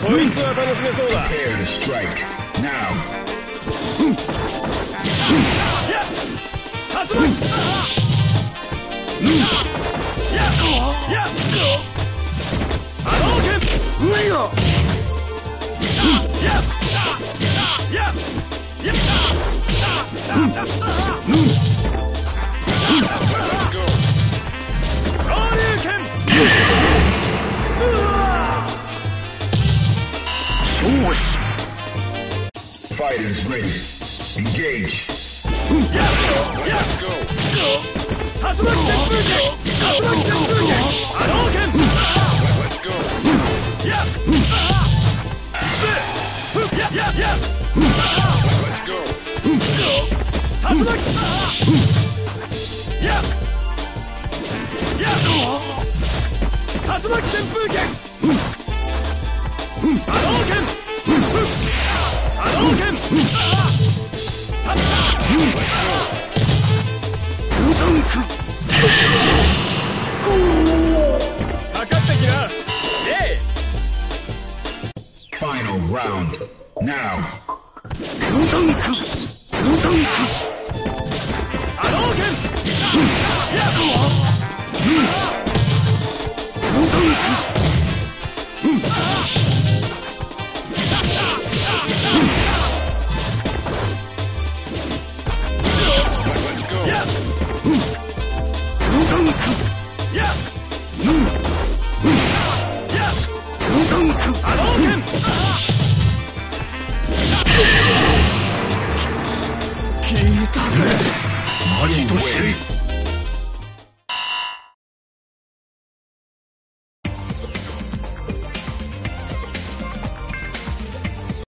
いつは楽しめそうだ。 Prepare to strike. Now. 竜巻。波動拳。 上よ。 昇竜拳。 勝負。 Fighters ready. Engage. 竜巻旋風拳。竜巻旋風拳。波動拳。竜巻。竜巻旋風拳。波動拳。波動拳。かかってきな。 Final round. Now. 波動拳。波動